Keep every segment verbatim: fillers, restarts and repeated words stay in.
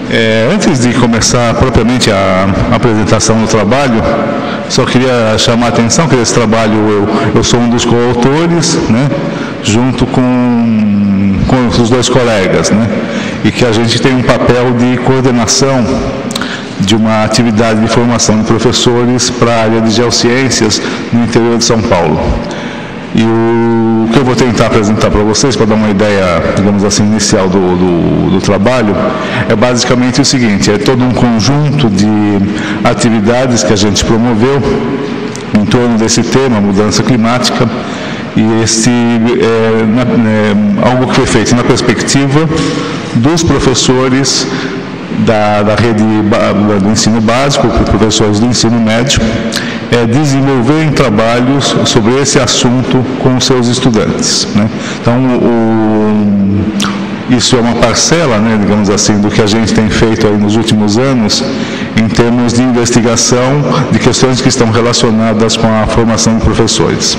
É, antes de começar propriamente a apresentação do trabalho, só queria chamar a atenção que esse trabalho eu, eu sou um dos coautores, né, junto com, com os dois colegas, né, e que a gente tem um papel de coordenação de uma atividade de formação de professores para a área de geociências no interior de São Paulo. E o que eu vou tentar apresentar para vocês, para dar uma ideia, digamos assim, inicial do, do, do trabalho, é basicamente o seguinte: é todo um conjunto de atividades que a gente promoveu em torno desse tema, mudança climática, e esse é, na, é algo que foi feito na perspectiva dos professores da, da rede do ensino básico, professores do ensino médio, é desenvolverem trabalhos sobre esse assunto com os seus estudantes, né? Então, o, isso é uma parcela, né, digamos assim, do que a gente tem feito aí nos últimos anos em termos de investigação de questões que estão relacionadas com a formação de professores.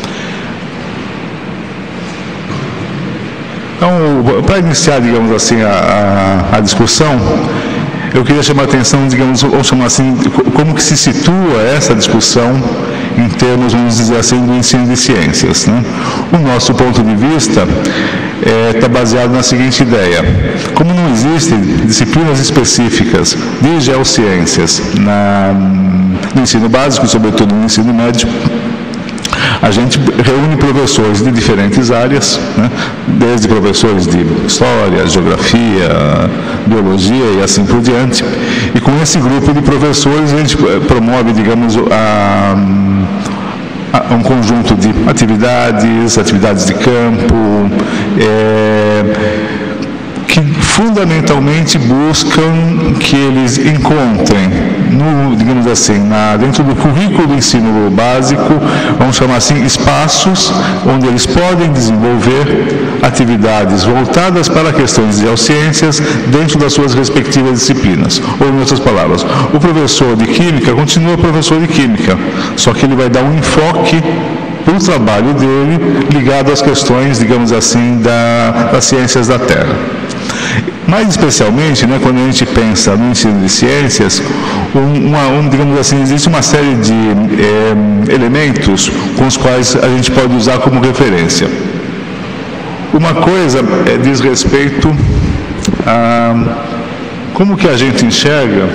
Então, para iniciar, digamos assim, a, a, a discussão, eu queria chamar a atenção, digamos, ou chamar assim, como que se situa essa discussão em termos, vamos dizer assim, do ensino de ciências, né? O nosso ponto de vista está é, baseado na seguinte ideia: como não existem disciplinas específicas de geociências na, no ensino básico, sobretudo no ensino médio, a gente reúne professores de diferentes áreas, né, desde professores de história, geografia, biologia e assim por diante. E com esse grupo de professores a gente promove, digamos, a, a, um conjunto de atividades, atividades de campo, é, que fundamentalmente buscam que eles encontrem, no, digamos assim, na, dentro do currículo do ensino básico, vamos chamar assim, espaços onde eles podem desenvolver atividades voltadas para questões de geociências dentro das suas respectivas disciplinas. Ou, em outras palavras, o professor de Química continua professor de Química, só que ele vai dar um enfoque para o trabalho dele ligado às questões, digamos assim, da, das ciências da Terra. Mais especialmente, né, quando a gente pensa no ensino de ciências, um, uma, um, digamos assim, existe uma série de é, elementos com os quais a gente pode usar como referência. Uma coisa é, diz respeito a como que a gente enxerga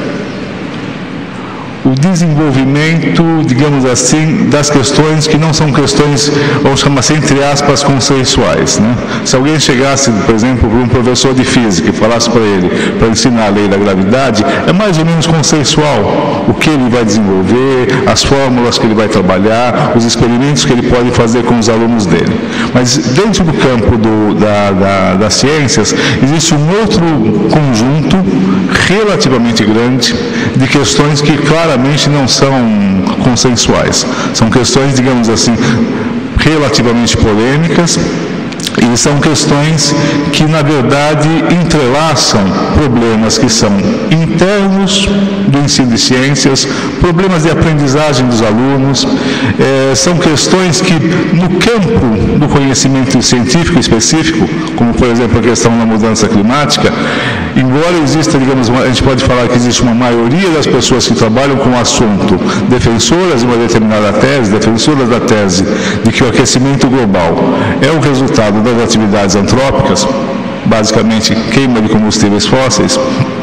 o desenvolvimento, digamos assim, das questões que não são questões, vamos chamar assim, entre aspas, conceituais, né? Se alguém chegasse, por exemplo, para um professor de física e falasse para ele, para ensinar a lei da gravidade, é mais ou menos conceitual o que ele vai desenvolver, as fórmulas que ele vai trabalhar, os experimentos que ele pode fazer com os alunos dele. Mas dentro do campo do, da, da, das ciências, existe um outro conjunto relativamente grande de questões que claramente não são consensuais. São questões, digamos assim, relativamente polêmicas, e são questões que, na verdade, entrelaçam problemas que são internos do ensino de ciências, problemas de aprendizagem dos alunos, é, são questões que, no campo do conhecimento científico específico, como, por exemplo, a questão da mudança climática, embora exista, digamos, a gente pode falar que existe uma maioria das pessoas que trabalham com o assunto, defensoras de uma determinada tese, defensoras da tese de que o aquecimento global é o resultado das atividades antrópicas, basicamente queima de combustíveis fósseis,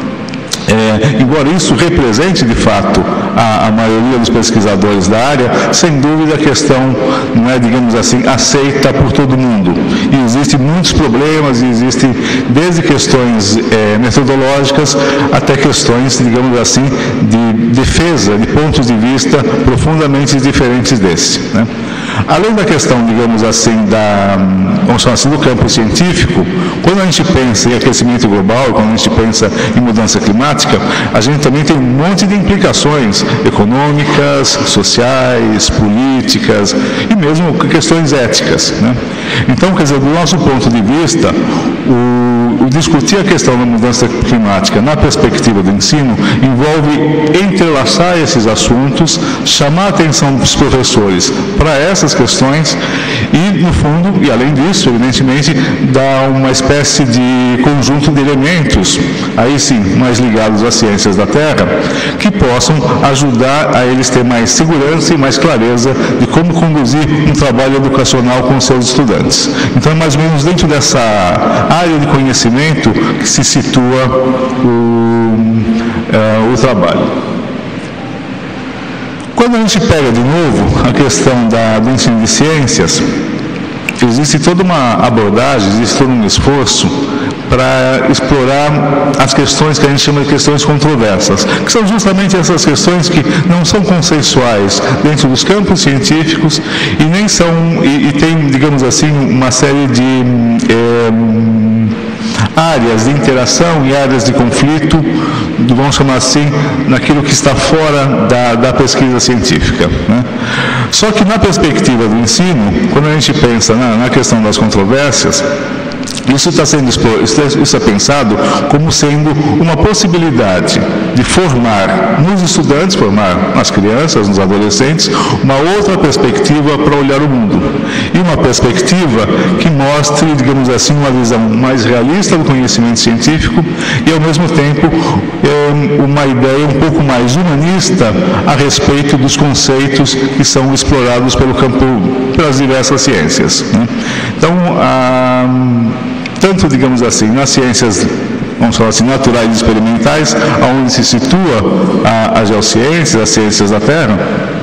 é, embora isso represente de fato a, a maioria dos pesquisadores da área, sem dúvida a questão não é, digamos assim, aceita por todo mundo. E existem muitos problemas, e existem desde questões é, metodológicas até questões, digamos assim, de defesa de pontos de vista profundamente diferentes desse, né? Além da questão, digamos assim, da, vamos chamar assim, do campo científico, quando a gente pensa em aquecimento global, quando a gente pensa em mudança climática, a gente também tem um monte de implicações econômicas, sociais, políticas e mesmo questões éticas, né? Então, quer dizer, do nosso ponto de vista, o, o discutir a questão da mudança climática na perspectiva do ensino envolve entrelaçar esses assuntos, chamar a atenção dos professores para essas questões E, no fundo, e além disso, evidentemente, dá uma espécie de conjunto de elementos, aí sim, mais ligados às ciências da Terra, que possam ajudar a eles ter mais segurança e mais clareza de como conduzir um trabalho educacional com seus estudantes. Então, é mais ou menos dentro dessa área de conhecimento que se situa o, uh, o trabalho. Quando a gente pega de novo a questão da, do ensino de ciências, existe toda uma abordagem, existe todo um esforço para explorar as questões que a gente chama de questões controversas, que são justamente essas questões que não são consensuais dentro dos campos científicos e nem são, e, e tem, digamos assim, uma série de é, áreas de interação e áreas de conflito, vamos chamar assim, naquilo que está fora da, da pesquisa científica, né? Só que na perspectiva do ensino, quando a gente pensa na, na questão das controvérsias, isso está sendo isso é pensado como sendo uma possibilidade de formar nos estudantes, formar nas crianças, nos adolescentes, uma outra perspectiva para olhar o mundo. E uma perspectiva que mostre, digamos assim, uma visão mais realista do conhecimento científico e, ao mesmo tempo, uma ideia um pouco mais humanista a respeito dos conceitos que são explorados pelo campo, pelas diversas ciências, né? Então, a tanto, digamos assim, nas ciências, vamos falar assim, naturais e experimentais, onde se situa a, a geociência, as ciências da Terra,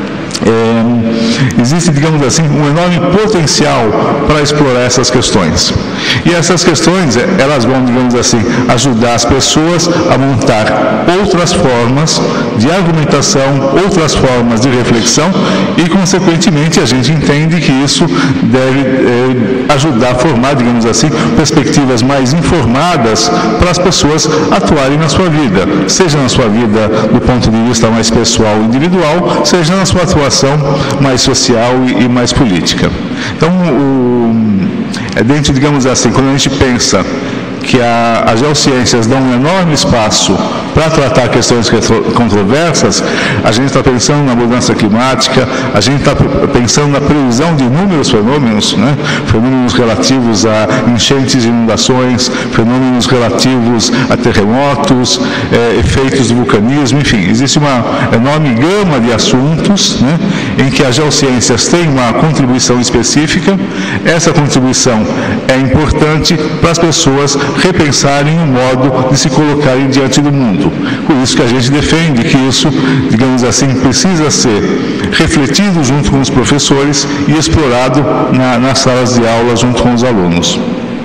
é, existe, digamos assim, um enorme potencial para explorar essas questões. E essas questões, elas vão, digamos assim, ajudar as pessoas a montar outras formas de argumentação, outras formas de reflexão e, consequentemente, a gente entende que isso deve é, ajudar a formar, digamos assim, perspectivas mais informadas para as pessoas atuarem na sua vida, seja na sua vida do ponto de vista mais pessoal e individual, seja na sua atuação mais social e, e mais política. Então, o, é dentro, digamos assim, quando a gente pensa que a, as geociências dão um enorme espaço para tratar questões controversas, a gente está pensando na mudança climática, a gente está pensando na previsão de inúmeros fenômenos, né? Fenômenos relativos a enchentes e inundações, fenômenos relativos a terremotos, é, efeitos do vulcanismo, enfim, existe uma enorme gama de assuntos, né, em que as geociências têm uma contribuição específica. Essa contribuição é importante para as pessoas repensarem o modo de se colocarem diante do mundo. Por isso que a gente defende que isso, digamos assim, precisa ser refletido junto com os professores e explorado na, nas salas de aula junto com os alunos.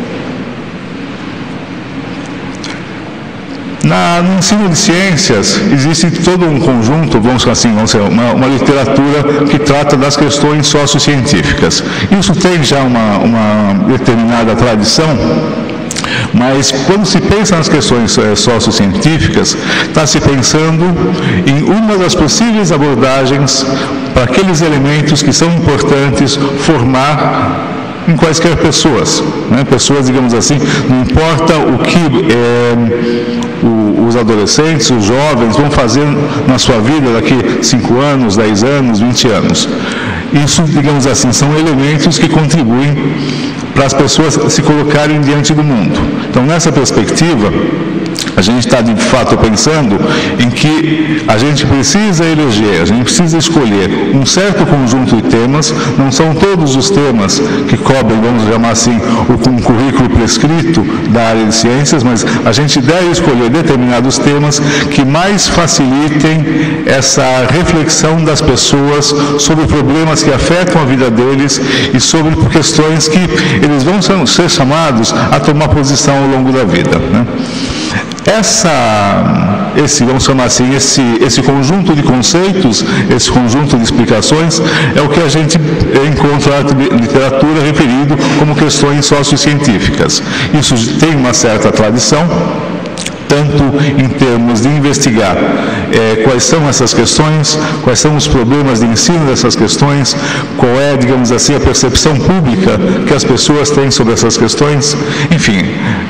Na, no ensino de ciências, existe todo um conjunto, vamos assim, vamos dizer, uma, uma literatura que trata das questões sociocientíficas. Isso tem já uma, uma determinada tradição, mas quando se pensa nas questões é, sociocientíficas, está se pensando em uma das possíveis abordagens para aqueles elementos que são importantes formar em quaisquer pessoas, né? Pessoas, digamos assim, não importa o que é, o, os adolescentes, os jovens vão fazer na sua vida daqui cinco anos, dez anos, vinte anos. Isso, digamos assim, são elementos que contribuem para as pessoas se colocarem diante do mundo. Então, nessa perspectiva, a gente está, de fato, pensando em que a gente precisa eleger, a gente precisa escolher um certo conjunto de temas, não são todos os temas que cobrem, vamos chamar assim, o um currículo prescrito da área de ciências, mas a gente deve escolher determinados temas que mais facilitem essa reflexão das pessoas sobre problemas que afetam a vida deles e sobre questões que eles vão ser chamados a tomar posição ao longo da vida, né? Essa, esse, vamos chamar assim, esse, esse conjunto de conceitos, esse conjunto de explicações, é o que a gente encontra na literatura referido como questões sociocientíficas. Isso tem uma certa tradição, tanto em termos de investigar é, quais são essas questões, quais são os problemas de ensino dessas questões, qual é, digamos assim, a percepção pública que as pessoas têm sobre essas questões, enfim.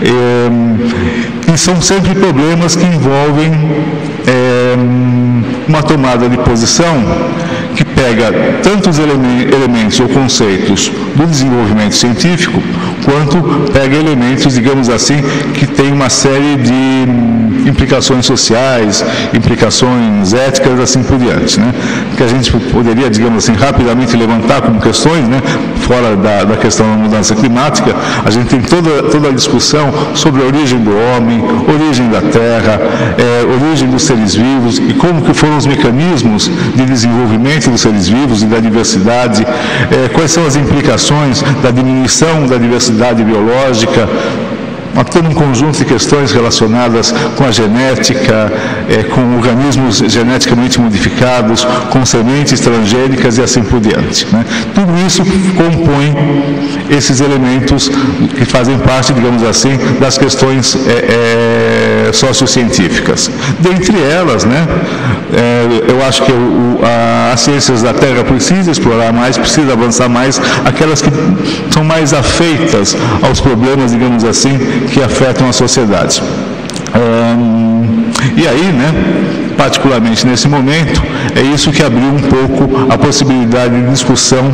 É, e são sempre problemas que envolvem é, uma tomada de posição que pega tanto os elementos ou conceitos do desenvolvimento científico, quanto pega elementos, digamos assim, que tem uma série de implicações sociais, implicações éticas, assim por diante, né? Que a gente poderia, digamos assim, rapidamente levantar como questões, né? Fora da, da questão da mudança climática, a gente tem toda, toda a discussão sobre a origem do homem, origem da terra, é, origem dos seres vivos e como que foram os mecanismos de desenvolvimento dos seres vivos e da diversidade, é, quais são as implicações da diminuição da diversidade biológica, todo um conjunto de questões relacionadas com a genética, é, com organismos geneticamente modificados, com sementes transgênicas e assim por diante, né? Tudo isso compõe esses elementos que fazem parte, digamos assim, das questões é, é, sociocientíficas. Dentre elas, né, é, eu acho que o, a, as ciências da Terra precisam explorar mais, precisa avançar mais, aquelas que são mais afeitas aos problemas, digamos assim, que afetam a sociedade. Hum, e aí, né, particularmente nesse momento, é isso que abriu um pouco a possibilidade de discussão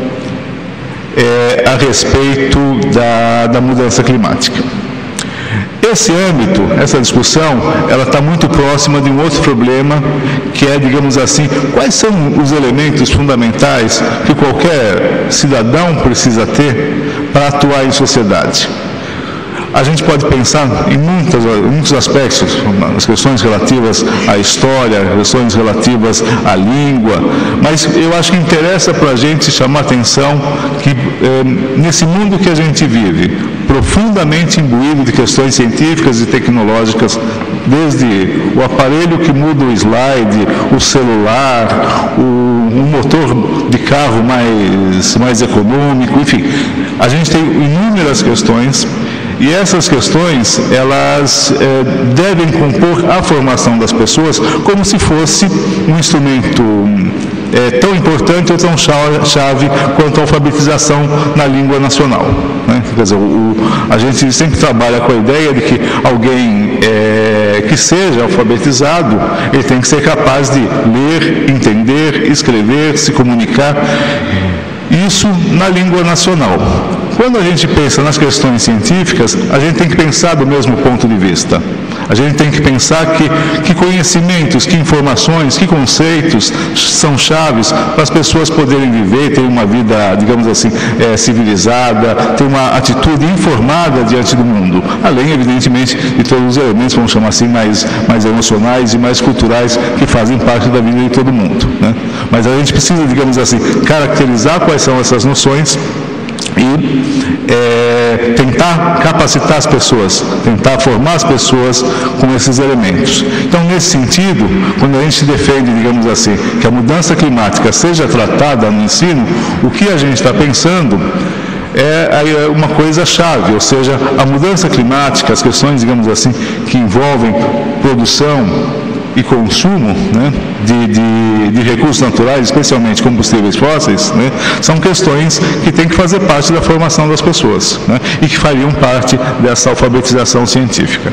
é, a respeito da, da mudança climática. Esse âmbito, essa discussão, ela está muito próxima de um outro problema, que é, digamos assim, quais são os elementos fundamentais que qualquer cidadão precisa ter para atuar em sociedade. A gente pode pensar em muitas, muitos aspectos, as questões relativas à história, questões relativas à língua, mas eu acho que interessa para a gente chamar a atenção que eh, nesse mundo que a gente vive, profundamente imbuído de questões científicas e tecnológicas, desde o aparelho que muda o slide, o celular, o, um motor de carro mais, mais econômico, enfim, a gente tem inúmeras questões. E essas questões, elas é, devem compor a formação das pessoas como se fosse um instrumento é, tão importante ou tão chave quanto a alfabetização na língua nacional, né? Quer dizer, o, a gente sempre trabalha com a ideia de que alguém é, que seja alfabetizado, ele tem que ser capaz de ler, entender, escrever, se comunicar, isso na língua nacional. Quando a gente pensa nas questões científicas, a gente tem que pensar do mesmo ponto de vista. A gente tem que pensar que, que conhecimentos, que informações, que conceitos são chaves para as pessoas poderem viver, ter uma vida, digamos assim, é, civilizada, ter uma atitude informada diante do mundo. Além, evidentemente, de todos os elementos, vamos chamar assim, mais, mais emocionais e mais culturais que fazem parte da vida de todo mundo, né? Mas a gente precisa, digamos assim, caracterizar quais são essas noções e é, tentar capacitar as pessoas, tentar formar as pessoas com esses elementos. Então, nesse sentido, quando a gente defende, digamos assim, que a mudança climática seja tratada no ensino, o que a gente está pensando é uma coisa chave, ou seja, a mudança climática, as questões, digamos assim, que envolvem produção e consumo, né, de, de, de recursos naturais, especialmente combustíveis fósseis, né, são questões que têm que fazer parte da formação das pessoas, né, e que fariam parte dessa alfabetização científica.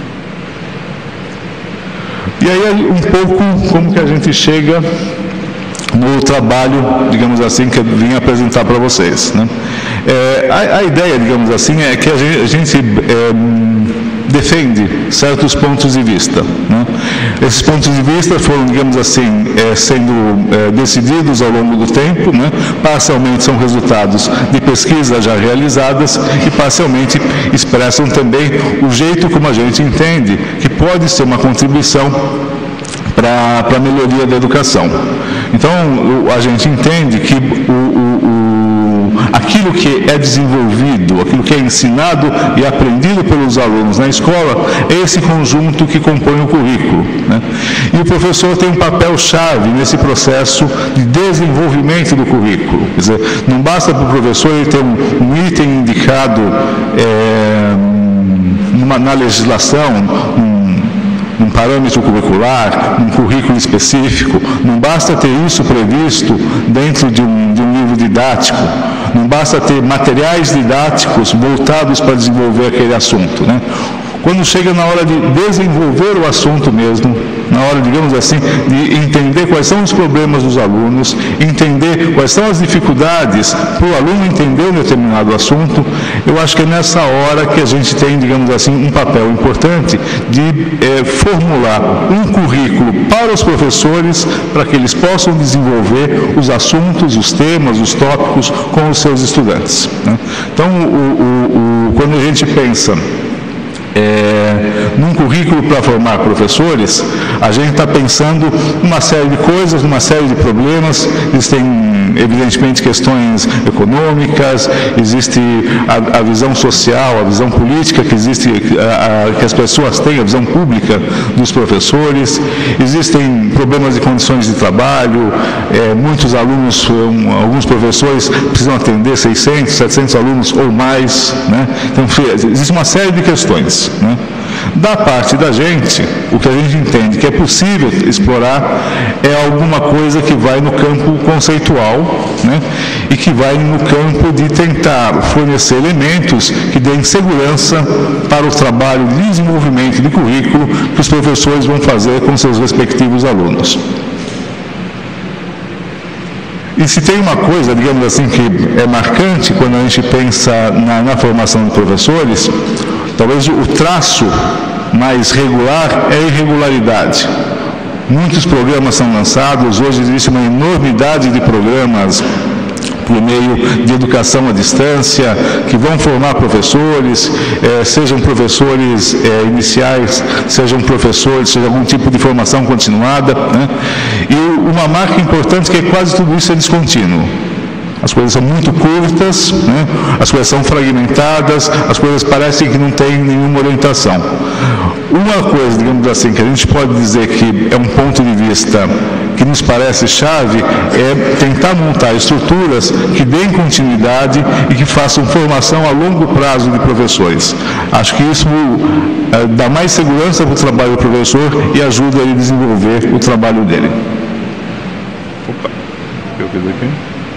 E aí, um pouco, como que a gente chega no trabalho, digamos assim, que eu vim apresentar para vocês, né? É, a, a ideia, digamos assim, é que a gente, a gente é, defende certos pontos de vista, né? Esses pontos de vista foram, digamos assim, é, sendo é, decididos ao longo do tempo, né? Parcialmente são resultados de pesquisas já realizadas e parcialmente expressam também o jeito como a gente entende que pode ser uma contribuição para a melhoria da educação. Então, a gente entende que o, o, o, aquilo que é desenvolvido, aquilo que é ensinado e aprendido pelos alunos na escola, é esse conjunto que compõe o currículo, né? E o professor tem um papel-chave nesse processo de desenvolvimento do currículo. Quer dizer, não basta para o professor ele ter um, um item indicado é, numa, na legislação, um, um parâmetro curricular, um currículo específico, não basta ter isso previsto dentro de um, de um livro didático, não basta ter materiais didáticos voltados para desenvolver aquele assunto, né? Quando chega na hora de desenvolver o assunto mesmo, na hora, digamos assim, de entender quais são os problemas dos alunos, entender quais são as dificuldades para o aluno entender um determinado assunto. Eu acho que é nessa hora que a gente tem, digamos assim, um papel importante de é, formular um currículo para os professores, para que eles possam desenvolver os assuntos, os temas, os tópicos com os seus estudantes, né? Então, o, o, o, quando a gente pensa É, num currículo para formar professores, a gente está pensando uma série de coisas, uma série de problemas. Existem, evidentemente, questões econômicas, existe a, a visão social, a visão política que existe, a, a, que as pessoas têm, a visão pública dos professores, existem problemas de condições de trabalho, é, muitos alunos, um, alguns professores precisam atender seiscentos, setecentos alunos ou mais, né? Então, existe uma série de questões, né? Da parte da gente, o que a gente entende que é possível explorar é alguma coisa que vai no campo conceitual, né? E que vai no campo de tentar fornecer elementos que deem segurança para o trabalho de desenvolvimento de currículo que os professores vão fazer com seus respectivos alunos. E se tem uma coisa, digamos assim, que é marcante quando a gente pensa na, na formação de professores, talvez o traço mais regular é a irregularidade. Muitos programas são lançados, hoje existe uma enormidade de programas por meio de educação à distância, que vão formar professores, eh, sejam professores eh, iniciais, sejam professores, seja algum tipo de formação continuada, né? E uma marca importante é que quase tudo isso é descontínuo. As coisas são muito curtas, né? As coisas são fragmentadas, as coisas parecem que não têm nenhuma orientação. Uma coisa, digamos assim, que a gente pode dizer que é um ponto de vista que nos parece chave é tentar montar estruturas que deem continuidade e que façam formação a longo prazo de professores. Acho que isso é, dá mais segurança para o trabalho do professor e ajuda ele a desenvolver o trabalho dele. Opa, eu fiz aqui.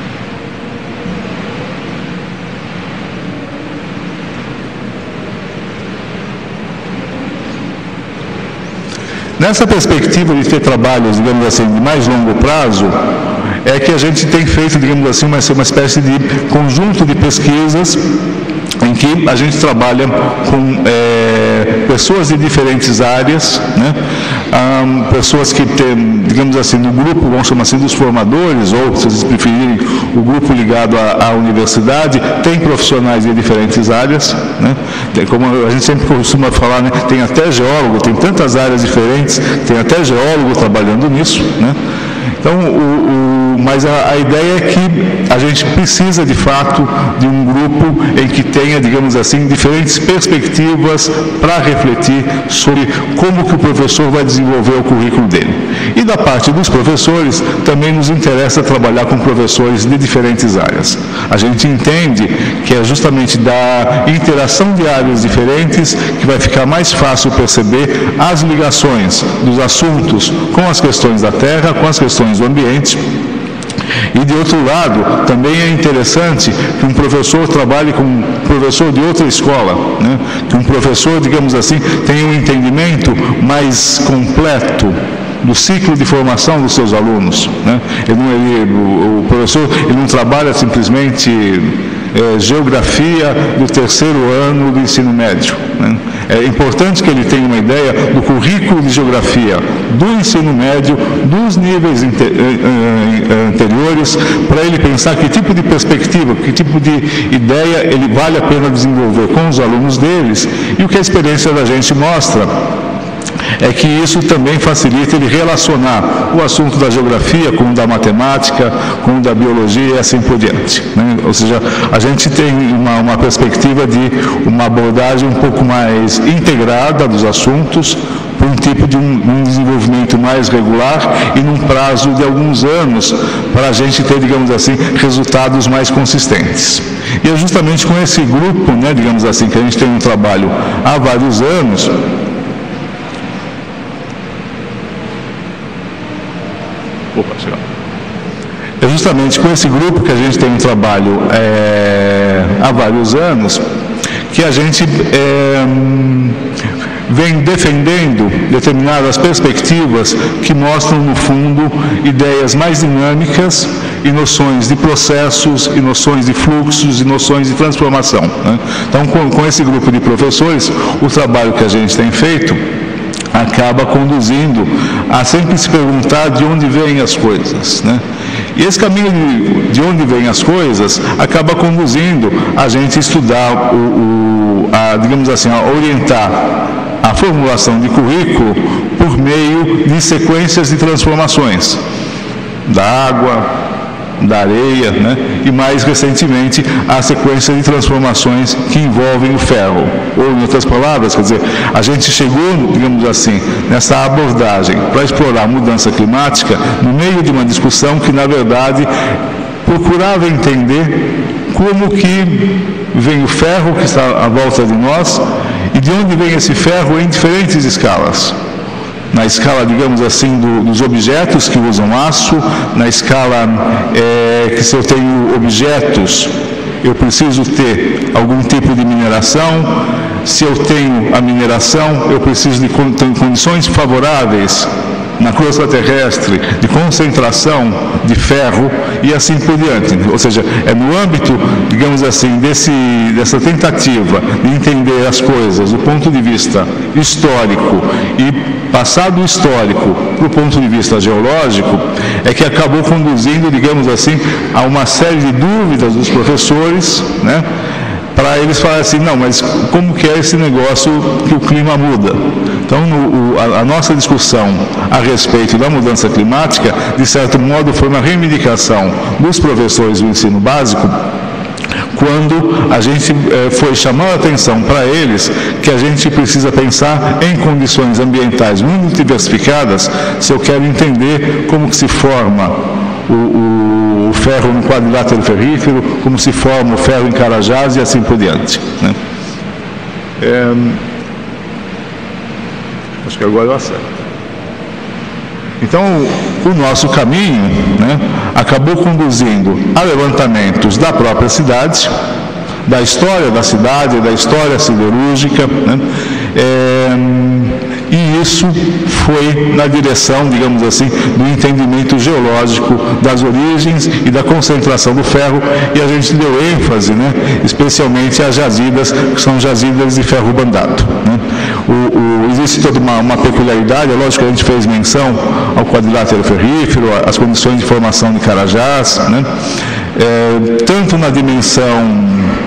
Nessa perspectiva de ter trabalhos, digamos assim, de mais longo prazo, é que a gente tem feito, digamos assim, uma, uma espécie de conjunto de pesquisas em que a gente trabalha com é, pessoas de diferentes áreas, né? Um, pessoas que tem, digamos assim, no grupo, vamos chamar assim, dos formadores, ou, se vocês preferirem, o grupo ligado à, à universidade, tem profissionais de diferentes áreas, né? Tem, como a gente sempre costuma falar, né? Tem até geólogo, tem tantas áreas diferentes, tem até geólogo trabalhando nisso, né? Então, o, o, mas a, a ideia é que a gente precisa, de fato, de um grupo em que tenha, digamos assim, diferentes perspectivas para refletir sobre como que o professor vai desenvolver o currículo dele. E da parte dos professores, também nos interessa trabalhar com professores de diferentes áreas. A gente entende que é justamente da interação de áreas diferentes que vai ficar mais fácil perceber as ligações dos assuntos com as questões da terra, com as questões do ambiente. E, de outro lado, também é interessante que um professor trabalhe com um professor de outra escola, né? Que um professor, digamos assim, tenha um entendimento mais completo do ciclo de formação dos seus alunos, né? Ele não, ele, o, o professor ele não trabalha simplesmente é, geografia do terceiro ano do ensino médio, né? É importante que ele tenha uma ideia do currículo de geografia do ensino médio, dos níveis anteriores, para ele pensar que tipo de perspectiva, que tipo de ideia ele vale a pena desenvolver com os alunos deles. E o que a experiência da gente mostra é que isso também facilita ele relacionar o assunto da geografia com o da matemática, com o da biologia e assim por diante, né? Ou seja, a gente tem uma, uma perspectiva de uma abordagem um pouco mais integrada dos assuntos, por um tipo de um, um desenvolvimento mais regular e num prazo de alguns anos, para a gente ter, digamos assim, resultados mais consistentes. E é justamente com esse grupo, né, digamos assim, que a gente tem um trabalho há vários anos. Opa, chegou. É justamente com esse grupo que a gente tem um trabalho é, há vários anos, que a gente é, vem defendendo determinadas perspectivas que mostram, no fundo, ideias mais dinâmicas e noções de processos, e noções de fluxos, e noções de transformação, né? Então, com, com esse grupo de professores, o trabalho que a gente tem feito acaba conduzindo a sempre se perguntar de onde vêm as coisas, né? E esse caminho de, de onde vêm as coisas acaba conduzindo a gente a estudar, o, o, a, digamos assim, a orientar a formulação de currículo por meio de sequências de transformações da água, da areia, né? E mais recentemente a sequência de transformações que envolvem o ferro. Ou, em outras palavras, quer dizer, a gente chegou, digamos assim, nessa abordagem para explorar a mudança climática no meio de uma discussão que, na verdade, procurava entender como que vem o ferro que está à volta de nós e de onde vem esse ferro em diferentes escalas. Na escala, digamos assim, do, dos objetos que usam aço, na escala é, que se eu tenho objetos, eu preciso ter algum tipo de mineração. Se eu tenho a mineração, eu preciso de condições favoráveis na crosta terrestre de concentração de ferro e assim por diante. Ou seja, é no âmbito, digamos assim, desse, dessa tentativa de entender as coisas do ponto de vista histórico e passado histórico para o ponto de vista geológico, é que acabou conduzindo, digamos assim, a uma série de dúvidas dos professores, né? Para eles falarem assim, não, mas como que é esse negócio que o clima muda? Então, no, o, a, a nossa discussão a respeito da mudança climática, de certo modo, foi uma reivindicação dos professores do ensino básico, quando a gente eh, foi chamando a atenção para eles que a gente precisa pensar em condições ambientais muito diversificadas se eu quero entender como que se forma o, o, o ferro no quadrilátero ferrífero, como se forma o ferro em Carajás e assim por diante, né? É, acho que agora eu acerto. Então, o nosso caminho, né, acabou conduzindo a levantamentos da própria cidade, da história da cidade, da história siderúrgica, né, é, e isso foi na direção, digamos assim, do entendimento geológico das origens e da concentração do ferro, e a gente deu ênfase, né, especialmente às jazidas, que são jazidas de ferro bandado, né. O, o, existe toda uma, uma peculiaridade, é lógico que a gente fez menção ao quadrilátero ferrífero, às condições de formação de Carajás, né, é, tanto na dimensão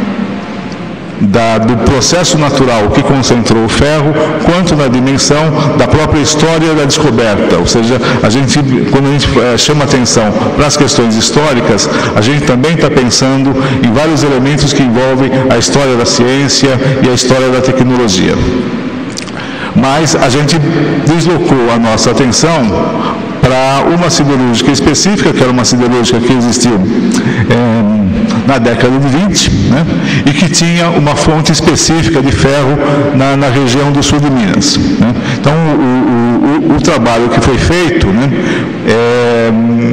Da, do processo natural que concentrou o ferro, quanto na dimensão da própria história da descoberta. Ou seja, a gente, quando a gente é, chama atenção para as questões históricas, a gente também está pensando em vários elementos que envolvem a história da ciência e a história da tecnologia. Mas a gente deslocou a nossa atenção para uma siderúrgica específica, que era uma siderúrgica que existiu é, na década de vinte, né, e que tinha uma fonte específica de ferro na, na região do sul de Minas, né. Então, o, o, o trabalho que foi feito, né, é,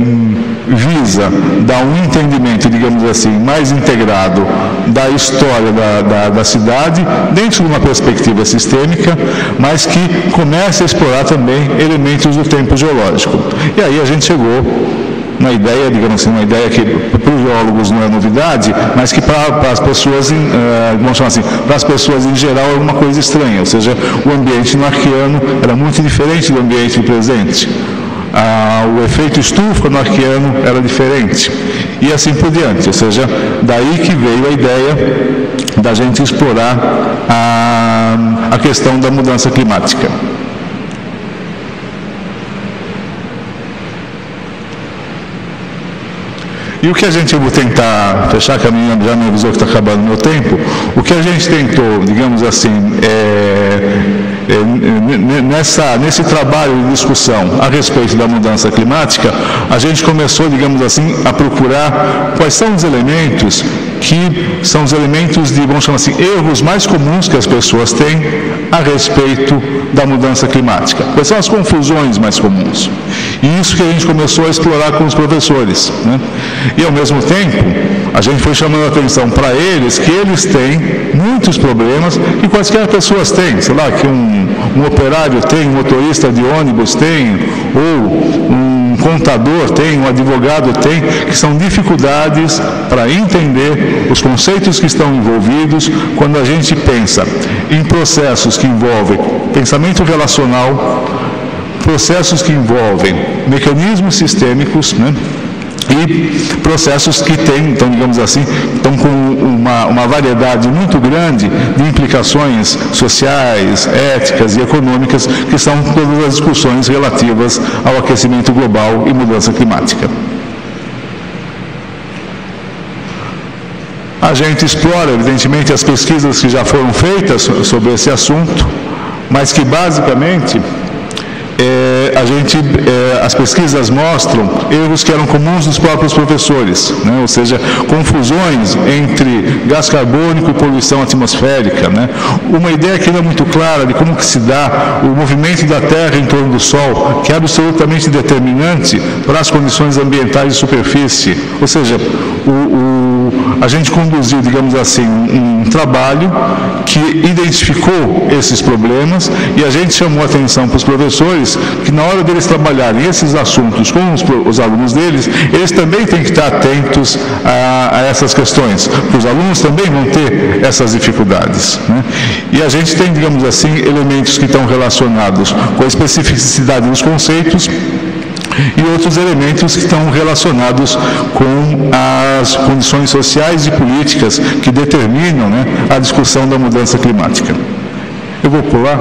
visa dar um entendimento, digamos assim, mais integrado da história da, da, da cidade, dentro de uma perspectiva sistêmica, mas que comece a explorar também elementos do tempo geológico. E aí a gente chegou na ideia, digamos assim, uma ideia que para os geólogos não é novidade, mas que para, para as pessoas, uh, vamos chamar assim, para as pessoas em geral é uma coisa estranha, ou seja, o ambiente no Arqueano era muito diferente do ambiente do presente. Ah, o efeito estufa no Arqueano era diferente, e assim por diante, ou seja, daí que veio a ideia da gente explorar a, a questão da mudança climática. E o que a gente, eu vou tentar fechar, que a menina já me avisou que está acabando o meu tempo, o que a gente tentou, digamos assim, é, é, nessa, nesse trabalho de discussão a respeito da mudança climática, a gente começou, digamos assim, a procurar quais são os elementos que são os elementos de, vamos chamar assim, erros mais comuns que as pessoas têm a respeito da mudança climática. Quais são as confusões mais comuns? E isso que a gente começou a explorar com os professores, né? E, ao mesmo tempo, a gente foi chamando a atenção para eles que eles têm muitos problemas que quaisquer pessoas têm. Sei lá, que um, um operário tem, um motorista de ônibus tem, ou um contador tem, um advogado tem, que são dificuldades para entender os conceitos que estão envolvidos quando a gente pensa em processos que envolvem pensamento relacional, processos que envolvem mecanismos sistêmicos, né? E processos que têm, então, digamos assim, estão com uma, uma variedade muito grande de implicações sociais, éticas e econômicas, que são todas as discussões relativas ao aquecimento global e mudança climática. A gente explora, evidentemente, as pesquisas que já foram feitas sobre esse assunto, mas que, basicamente, É, a gente, é, as pesquisas mostram erros que eram comuns dos próprios professores, né? Ou seja, confusões entre gás carbônico e poluição atmosférica, né? Uma ideia que não é muito clara de como que se dá o movimento da Terra em torno do Sol, que é absolutamente determinante para as condições ambientais de superfície. Ou seja, o, o, a gente conduziu, digamos assim, um, um trabalho que identificou esses problemas e a gente chamou a atenção para os professores que na hora deles trabalharem esses assuntos com os, os alunos deles, eles também têm que estar atentos a, a essas questões, porque os alunos também vão ter essas dificuldades, né? E a gente tem, digamos assim, elementos que estão relacionados com a especificidade dos conceitos e outros elementos que estão relacionados com as condições sociais e políticas que determinam, né, a discussão da mudança climática. Eu vou pular.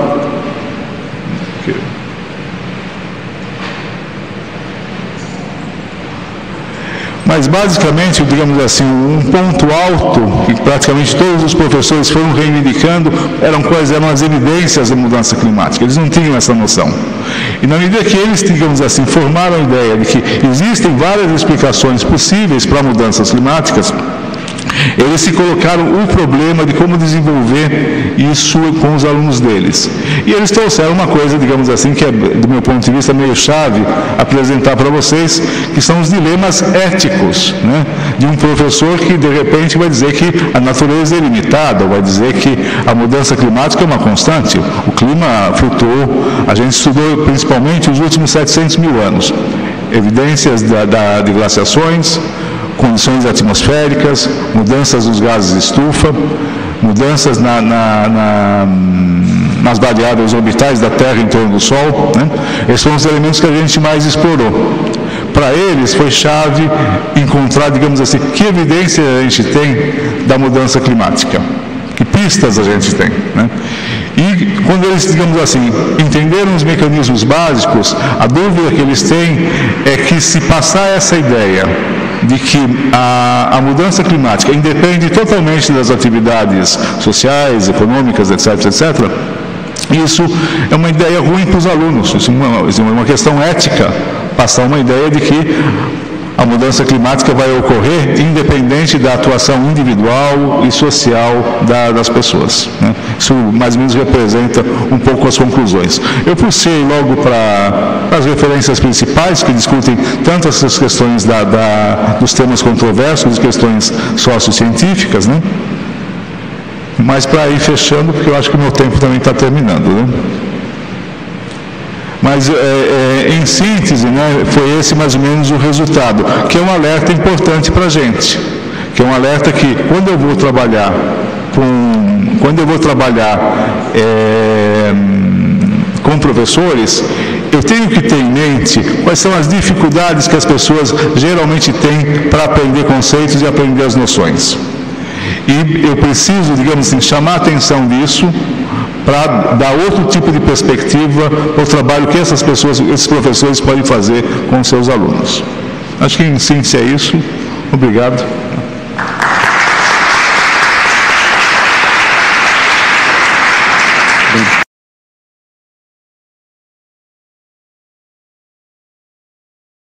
Mas, basicamente, digamos assim, um ponto alto que praticamente todos os professores foram reivindicando eram quais eram as evidências da mudança climática. Eles não tinham essa noção. E, na medida que eles, digamos assim, formaram a ideia de que existem várias explicações possíveis para mudanças climáticas, eles se colocaram o problema de como desenvolver isso com os alunos deles. E eles trouxeram uma coisa, digamos assim, que é, do meu ponto de vista, meio chave apresentar para vocês, que são os dilemas éticos, né, de um professor que, de repente, vai dizer que a natureza é ilimitada, ou vai dizer que a mudança climática é uma constante. O clima flutuou, a gente estudou principalmente os últimos setecentos mil anos. Evidências da, da, de glaciações, condições atmosféricas, mudanças dos gases de estufa, mudanças na, na, na, nas variáveis orbitais da Terra em torno do Sol, né? Esses foram os elementos que a gente mais explorou. Para eles foi chave encontrar, digamos assim, que evidência a gente tem da mudança climática, que pistas a gente tem, né? E quando eles, digamos assim, entenderam os mecanismos básicos, a dúvida que eles têm é que se passar essa ideia de que a, a mudança climática independe totalmente das atividades sociais, econômicas, etc, etcétera, isso é uma ideia ruim para os alunos. Isso é uma, isso é uma questão ética, passar uma ideia de que a mudança climática vai ocorrer independente da atuação individual e social da, das pessoas, né? Isso mais ou menos representa um pouco as conclusões. Eu puxei logo para as referências principais que discutem tanto essas questões da, da, dos temas controversos, questões sociocientíficas, né? Mas para ir fechando, porque eu acho que o meu tempo também está terminando, né? Mas, é, é, em síntese, né, foi esse mais ou menos o resultado, que é um alerta importante para a gente, que é um alerta que, quando eu vou trabalhar com, quando eu vou trabalhar é, com professores, eu tenho que ter em mente quais são as dificuldades que as pessoas geralmente têm para aprender conceitos e aprender as noções. E eu preciso, digamos assim, chamar a atenção disso, para dar outro tipo de perspectiva para o trabalho que essas pessoas, esses professores podem fazer com seus alunos. Acho que em síntese é isso. Obrigado.